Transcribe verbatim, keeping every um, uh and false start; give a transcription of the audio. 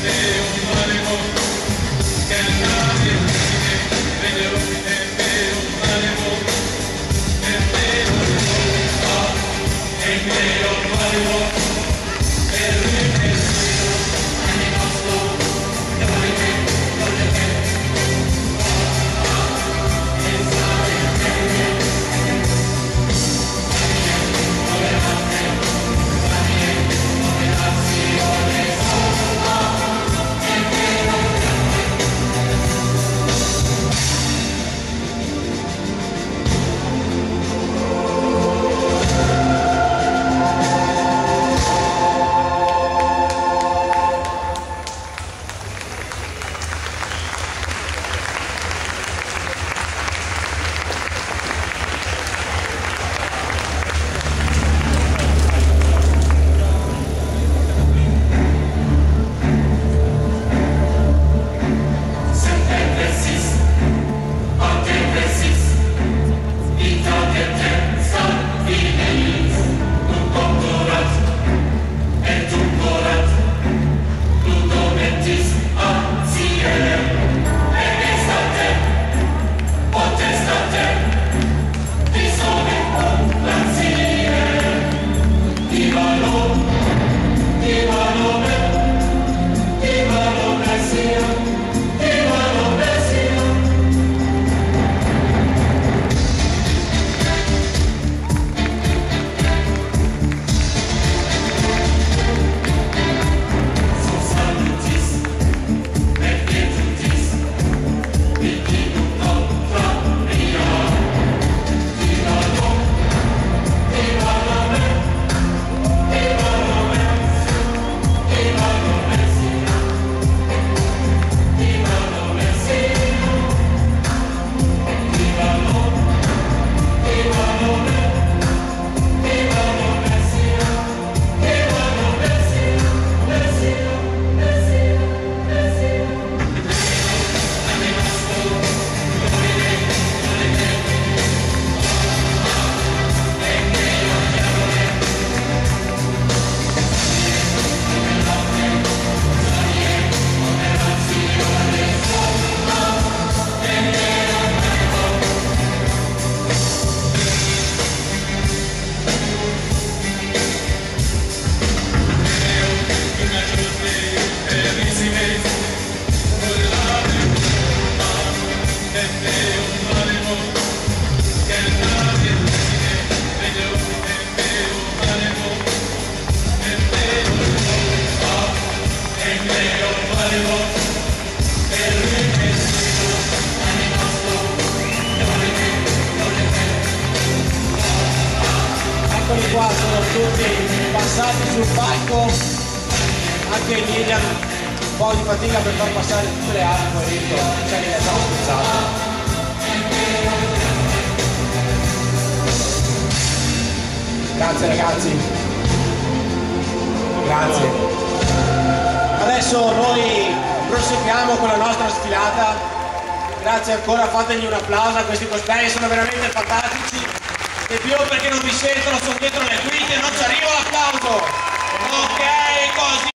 Eccoli qua, sono tutti passati sul palco, anche Lilian un po' di fatica per far passare tutte le altre, poverino, cioè che le abbiamo spezzato. Grazie ragazzi, grazie. Adesso noi proseguiamo con la nostra sfilata. Grazie ancora, fategli un applauso a questi cosplay, sono veramente fantastici. E più perché non vi sentono, sono dietro le quinte, non ci arriva l'applauso. Ok, così.